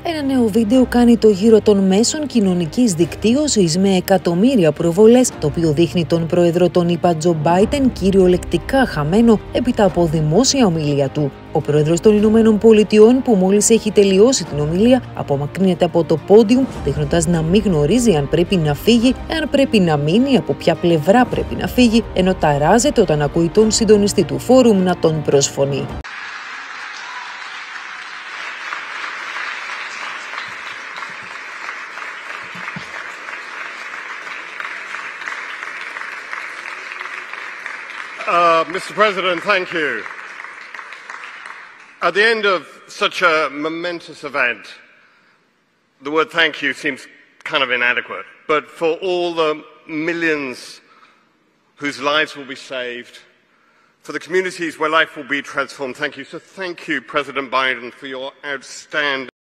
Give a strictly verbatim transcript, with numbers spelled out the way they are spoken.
Ένα νέο βίντεο κάνει το γύρο των μέσων κοινωνικής δικτύωσης με εκατομμύρια προβολές, το οποίο δείχνει τον πρόεδρο των ΗΠΑ Τζο Μπάιντεν κυριολεκτικά χαμένο έπειτα από δημόσια ομιλία του. Ο πρόεδρος των Ηνωμένων Πολιτειών, που μόλις έχει τελειώσει την ομιλία, απομακρύνεται από το πόντιουμ, δείχνοντας να μην γνωρίζει αν πρέπει να φύγει, αν πρέπει να μείνει, από ποια πλευρά πρέπει να φύγει, ενώ ταράζεται όταν ακούει τον συντονιστή του φόρουμ να τον προσφωνεί. Uh, Mister President, thank you. At the end of such a momentous event, the word thank you seems kind of inadequate. But for all the millions whose lives will be saved, for the communities where life will be transformed, thank you. So thank you, President Biden, for your outstanding